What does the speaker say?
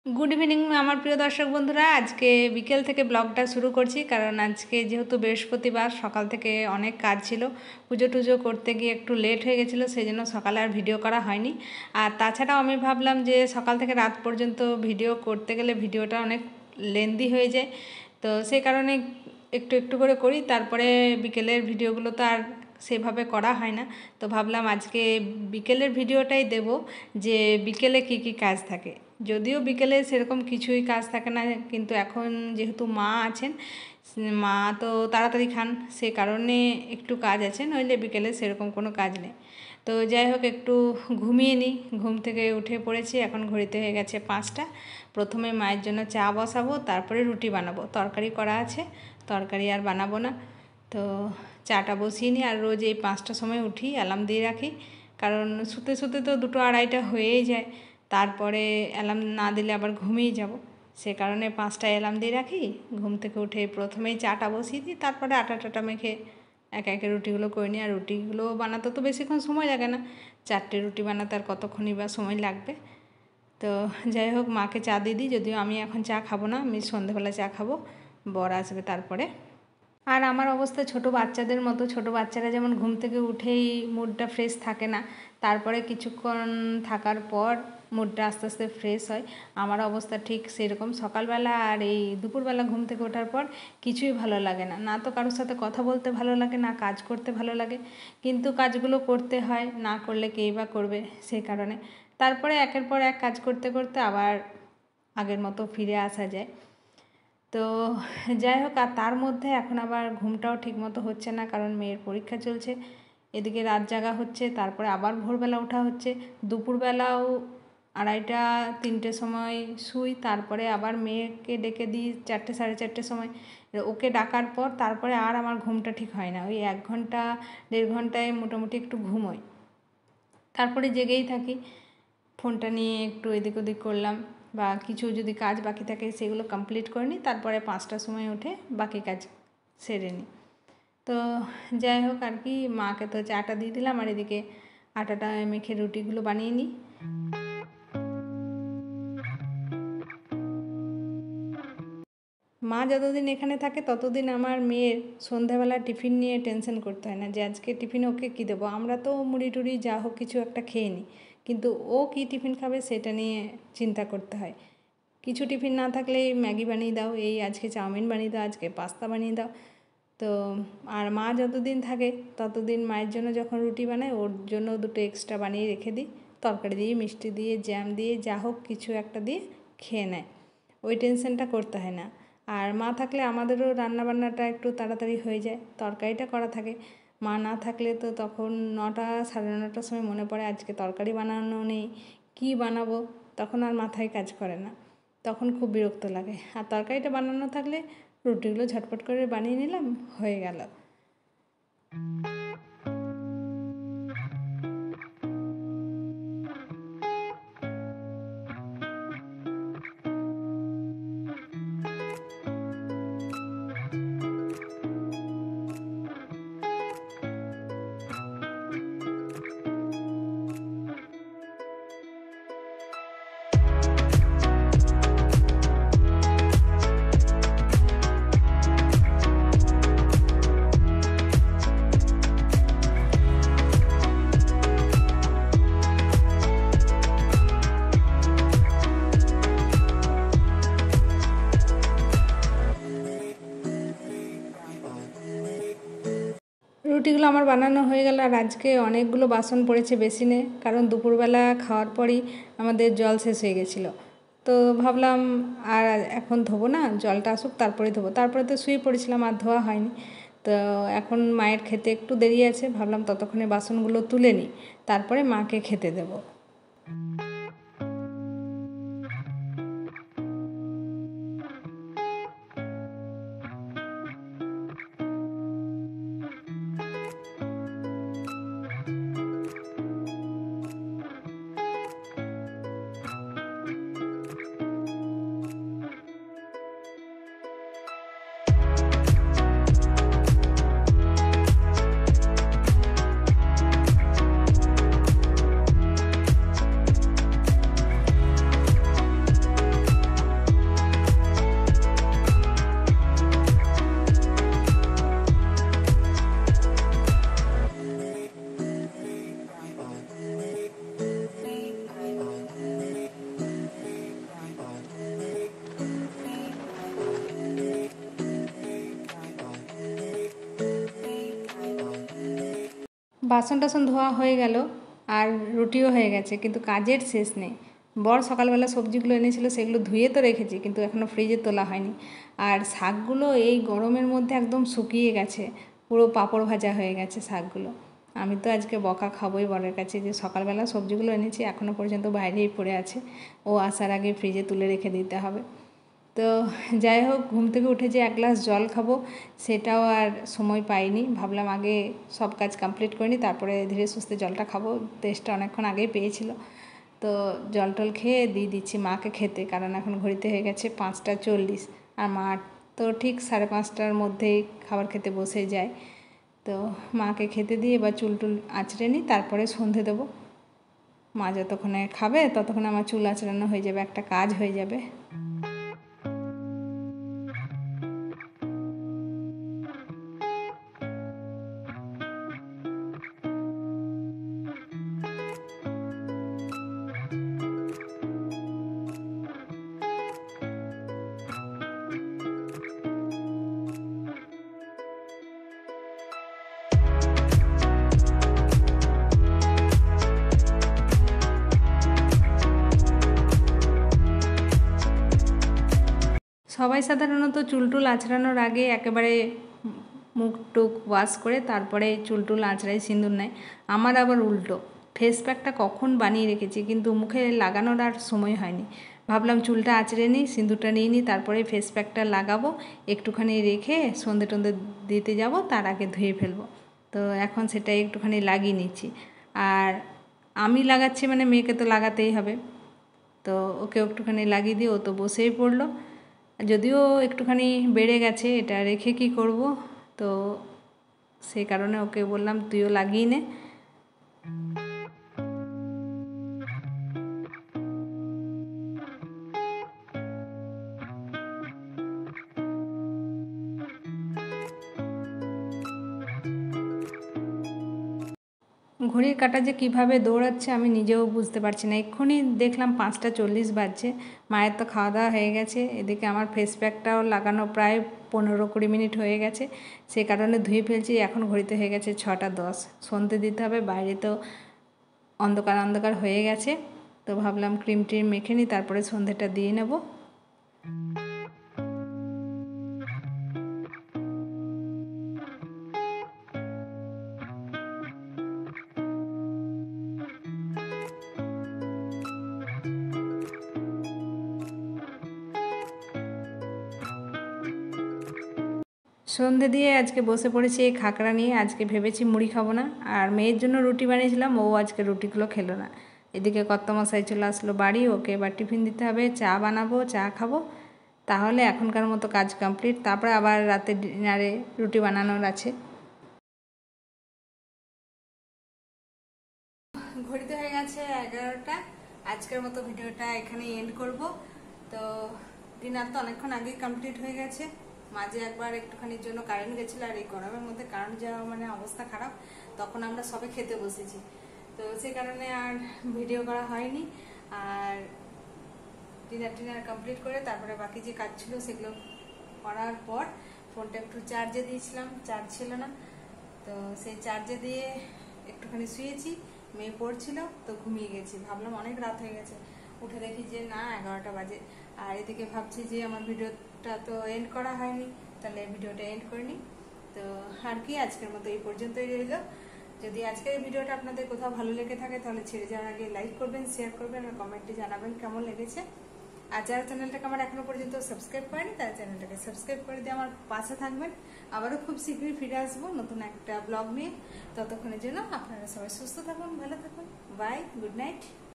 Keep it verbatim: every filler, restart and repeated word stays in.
Good evening आमार प्रिय दर्शक बंधुरा आज के बिकेल थेके ब्लगटा शुरू करछि कारण आज के जेहेतु बृहस्पतिवार सकाल थेके अनेक काज छिलो पुजो टुजो करते गिये एकटु लेट हये गेछिलो सेइजोन्नो सकाले आर भिडियो करा हयनि। आर ताछाड़ाओ आमि भाबलाम जे सकाल थेके रात पर्यन्त भिडियो करते गेले भिडियोटा अनेक लेंदी हये जाय, तो सेई कारणे एकटु एकटु करे करी तारपरे बिकेलेर भिडियोगुलो तो आर सेभावे करा हय ना। तो भाबलाम आज के बिकेलेर भिडियोटाई देब जे बिकेले की की काज थाके। যদিও বিকেলে সেরকম কিছুই কাজ থাকে না, কিন্তু এখন যেহেতু মা আছেন, মা তো তাড়াতাড়ি খান, সে কারণে একটু কাজ আছে, নইলে বিকেলে সেরকম কোনো কাজ নেই। তো যাই হোক একটু ঘুমিয়ে নিই। ঘুম থেকে উঠে পড়েছি, এখন ঘড়িতে হয়ে গেছে পাঁচটা। প্রথমে মায়ের জন্য চা বসাবো, তারপরে রুটি বানাবো। তরকারি করা আছে, তরকারি আর বানাবো না। তো চাটা বসিয়ে নিই। আর রোজ এই পাঁচটার সময় উঠি, অ্যালার্ম দিয়ে রাখি, কারণ শুতে শুতে তো দুটো আড়াইটা হয়েই যায়। তারপরে অ্যালার্ম না দিলে আবার ঘুমিয়ে যাব, সে কারণে পাঁচটায় অ্যালার্ম দিয়ে রাখি। ঘুম থেকে উঠে প্রথমেই চাটা বসিয়ে দিই, তারপরে আটা টাটা মেখে একে একে রুটিগুলো করে নিই। আর রুটিগুলো বানাতে তো বেশিক্ষণ সময় লাগে না, চারটে রুটি বানাতে আর কতক্ষণই বা সময় লাগবে। তো যাই হোক মাকে চা দিয়ে দিই, যদিও আমি এখন চা খাবো না, আমি সন্ধেবেলা চা খাবো, বর আসবে তারপরে। আর আমার অবস্থা ছোটো বাচ্চাদের মতো, ছোটো বাচ্চারা যেমন ঘুম থেকে উঠেই মুডটা ফ্রেশ থাকে না, তারপরে কিছুক্ষণ থাকার পর মুডটা আস্তে আস্তে ফ্রেশ হয়। আমার অবস্থা ঠিক সেরকম। সকালবেলা আর এই দুপুরবেলা ঘুম থেকে ওঠার পর কিছুই ভালো লাগে না, না তো কারোর সাথে কথা বলতে ভালো লাগে, না কাজ করতে ভালো লাগে, কিন্তু কাজগুলো করতে হয়, না করলে কেই বা করবে, সেই কারণে তারপরে একের পর এক কাজ করতে করতে আবার আগের মতো ফিরে আসা যায়। তো যাই হোক, আর তার মধ্যে এখন আবার ঘুমটাও ঠিকমতো হচ্ছে না, কারণ মেয়ের পরীক্ষা চলছে, এদিকে রাত জাগা হচ্ছে, তারপরে আবার ভোরবেলা ওঠা হচ্ছে। দুপুরবেলাও আড়াইটা তিনটের সময় শুই, তারপরে আবার মেয়েকে ডেকে দিই চারটে সাড়ে চারটের সময়। ওকে ডাকার পর তারপরে আর আমার ঘুমটা ঠিক হয় না, ওই এক ঘন্টা দেড় ঘন্টায় মোটামুটি একটু ঘুমোই, তারপরে জেগেই থাকি। ফোনটা নিয়ে একটু এদিক ওদিক করলাম, বা কিছু যদি কাজ বাকি থাকে সেগুলো কমপ্লিট করে নিই, তারপরে পাঁচটার সময় উঠে বাকি কাজ সেরে নিই। তো যাই হোক আর কি, মাকে তো চাটা দিয়ে দিলাম, আর এদিকে আটাটা মেখে রুটিগুলো বানিয়ে নিই। মা যতদিন এখানে থাকে ততদিন আমার মেয়ের সন্ধ্যাবেলা টিফিন নিয়ে টেনশন করতে হয় না যে আজকে টিফিনে ওকে কী দেবো। আমরা তো মুড়ি টুড়ি যা হোক কিছু একটা খেয়ে নিই, কিন্তু ও কী টিফিন খাবে সেটা নিয়ে চিন্তা করতে হয়। কিছু টিফিন না থাকলে ম্যাগি বানিয়ে দাও, এই আজকে চাউমিন বানিয়ে দাও, আজকে পাস্তা বানিয়ে দাও। তো আর মা যতদিন থাকে ততদিন মায়ের জন্য যখন রুটি বানাই, ওর জন্য দুটো এক্সট্রা বানিয়ে রেখে দিই, তরকারি দিয়ে মিষ্টি দিয়ে জ্যাম দিয়ে যা হোক কিছু একটা দিয়ে খেয়ে নেয়, ওই টেনশনটা করতে হয় না। আর মা থাকলে আমাদেরও রান্নাবান্নাটা একটু তাড়াতাড়ি হয়ে যায়, তরকারিটা করা থাকে। মা না থাকলে তো তখন নটা সাড়ে নটার সময় মনে পড়ে আজকে তরকারি বানানো নেই, কী বানাবো, তখন আর মাথায় কাজ করে না, তখন খুব বিরক্ত লাগে। আর তরকারিটা বানানো থাকলে রুটিগুলো ঝটপট করে বানিয়ে নিলাম, হয়ে গেল। রুটিগুলো আমার বানানো হয়ে গেল। আর আজকে অনেকগুলো বাসন পড়েছে বেসিনে, কারণ দুপুরবেলা খাওয়ার পরই আমাদের জল শেষ হয়ে গেছিলো। তো ভাবলাম আর এখন ধোবো না, জলটা আসুক তারপরে ধোবো। তারপরে তো শুয়ে পড়েছিলাম, আর ধোয়া হয়নি। তো এখন মায়ের খেতে একটু দেরি আছে, ভাবলাম ততক্ষণে বাসনগুলো তুলে নিই, তারপরে মাকে খেতে দেবো। বাসন টাসন ধোয়া হয়ে গেল আর রুটিও হয়ে গেছে, কিন্তু কাজের শেষ নেই। বর সকালবেলা সবজিগুলো এনেছিল, সেগুলো ধুয়ে তো রেখেছি, কিন্তু এখনও ফ্রিজে তোলা হয়নি। আর শাকগুলো এই গরমের মধ্যে একদম শুকিয়ে গেছে, পুরো পাঁপড় ভাজা হয়ে গেছে শাকগুলো। আমি তো আজকে বকা খাবোই বরের কাছে, যে সকালবেলা সবজিগুলো এনেছি এখনও পর্যন্ত বাইরেই পড়ে আছে, ও আসার আগে ফ্রিজে তুলে রেখে দিতে হবে। তো যাই হোক, ঘুম থেকে উঠে যে এক গ্লাস জল খাবো সেটাও আর সময় পাইনি। ভাবলাম আগে সব কাজ কমপ্লিট করে নিই, তারপরে ধীরে সুস্থে জলটা খাবো। তেষ্টা অনেকক্ষণ আগেই পেয়েছিল, তো জল টল খেয়ে দিয়ে দিচ্ছি মাকে খেতে, কারণ এখন ঘড়িতে হয়ে গেছে পাঁচটা চল্লিশ, আর মা তো ঠিক সাড়ে পাঁচটার মধ্যেই খাবার খেতে বসে যায়। তো মাকে খেতে দিয়ে বা চুল টুল আঁচড়ে নিই, তারপরে সন্ধে দেবো। মা যতক্ষণে খাবে ততক্ষণে আমার চুল আঁচড়ানো হয়ে যাবে, একটা কাজ হয়ে যাবে। সবাই সাধারণত চুল টুল আঁচড়ানোর আগে একেবারে মুখ টুক ওয়াশ করে তারপরে চুল টুল আঁচড়াই, সিঁদুর নেয়। আমার আবার উল্টো, ফেস প্যাকটা কখন বানিয়ে রেখেছি, কিন্তু মুখে লাগানোর আর সময় হয়নি। ভাবলাম চুলটা আঁচড়ে নিই, সিঁদুরটা নিয়ে নিই, তারপরে ফেস প্যাকটা লাগাবো, একটুখানি রেখে সন্ধে টন্ধে দিতে যাব, তার আগে ধুয়ে ফেলবো। তো এখন সেটাই একটুখানি লাগিয়ে নিচ্ছি। আর আমি লাগাচ্ছি মানে মেয়েকে তো লাগাতেই হবে, তো ওকে একটুখানি লাগিয়ে দিয়ে ও তো বসেই পড়লো। যদিও একটুখানি বেড়ে গেছে, এটা রেখে কি করব, তো সেই কারণে ওকে বললাম তুইও লাগিয়ে নে। ঘড়ির কাঁটা যে কীভাবে দৌড়াচ্ছে আমি নিজেও বুঝতে পারছি না। এক্ষুনি দেখলাম পাঁচটা চল্লিশ বাজছে, মায়ের তো খাওয়া দাওয়া হয়ে গেছে, এদিকে আমার ফেস প্যাকটাও লাগানো প্রায় পনেরো কুড়ি মিনিট হয়ে গেছে, সে কারণে ধুয়ে ফেলছি। এখন ঘড়িতে হয়ে গেছে ছটা দশ, সন্ধে দিতে হবে, বাইরে তো অন্ধকার অন্ধকার হয়ে গেছে। তো ভাবলাম ক্রিম ট্রিম মেখে নিই, তারপরে সন্ধেটা দিয়ে নেব। সন্ধে দিয়ে আজকে বসে পড়েছি এই খাকড়া নিয়ে। আজকে ভেবেছি মুড়ি খাবো না, আর মেয়ের জন্য রুটি বানিয়েছিলাম, ও আজকে রুটিগুলো খেলো না। এদিকে কর্তামশাই চলে আসলো বাড়ি, ওকে এবার টিফিন দিতে হবে, চা বানাবো, চা খাবো, তাহলে এখনকার মতো কাজ কমপ্লিট। তারপরে আবার রাতে ডিনারে রুটি বানানোর আছে। ঘড়িতে হয়ে গেছে এগারোটা। আজকের মতো ভিডিওটা এখানে এন্ড করব। তো ডিনার তো অনেকক্ষণ আগেই কমপ্লিট হয়ে গেছে। মাঝে একবার একটুখানির জন্য কারেন্ট গেছিলো, আর এই গরমের মধ্যে কারেন্ট যাওয়া মানে অবস্থা খারাপ, তখন আমরা সবে খেতে বসেছি, তো সেই কারণে আর ভিডিও করা হয়নি। আর ডিনার টিনার কমপ্লিট করে তারপরে বাকি যে কাজ ছিল সেগুলো করার পর ফোনটা একটু চার্জে দিয়েছিলাম, চার্জ ছিল না, তো সেই চার্জে দিয়ে একটুখানি শুয়েছি। মেয়ে পড়ছিল তো ঘুমিয়ে গেছি, ভাবলাম অনেক রাত হয়ে গেছে, উঠে দেখি যে না এগারোটা বাজে। আর এদিকে ভাবছি যে আমার ভিডিওটা তো এন্ড করা হয়নি, তাহলে ভিডিওটা এন্ড করে নিই। তো আর কি, আজকের মতো এই পর্যন্তই রইল। যদি আজকের এই ভিডিওটা আপনাদের কোথাও ভালো লেগে থাকে তাহলে ছেড়ে যাওয়ার আগে লাইক করবেন, শেয়ার করবেন, আর কমেন্টে জানাবেন কেমন লেগেছে। আর যারা চ্যানেলটাকে আমার এখনো পর্যন্ত সাবস্ক্রাইব করেনি তারা চ্যানেলটাকে সাবস্ক্রাইব করে দিয়ে আমার পাশে থাকবেন। আবারও খুব শীঘ্রই ফিরে আসবো নতুন একটা ব্লগ নিয়ে। ততক্ষণের জন্য আপনারা সবাই সুস্থ থাকুন, ভালো থাকুন, বাই, গুড নাইট।